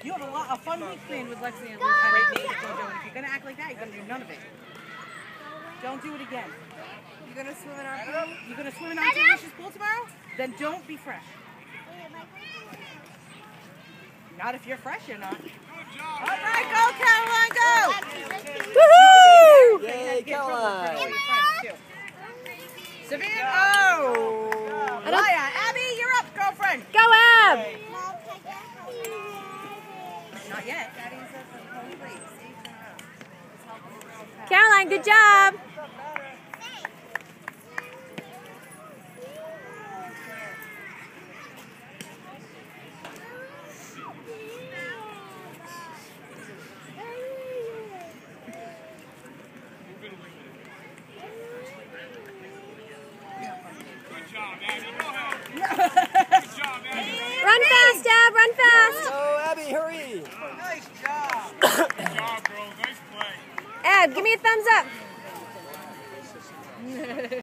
You have a fun week planned with Lexi and Jojo, and if you're going to act like that, you're going to do none of it. Don't do it again. You're going to swim in our pool? You're going to swim in our delicious pool tomorrow? Then don't be fresh. Not if you're fresh, you're not. All right, go, Caroline, go! Woohoo! Yay, Caroline! Savannah, oh! Laya, Abby, you're up, girlfriend. Go, Ab! Not yet. Caroline, good job! Run fast, Ab, run fast. Go, Abby, hurry. Nice job. Good job, girl. Nice play. Ab, give me a thumbs up.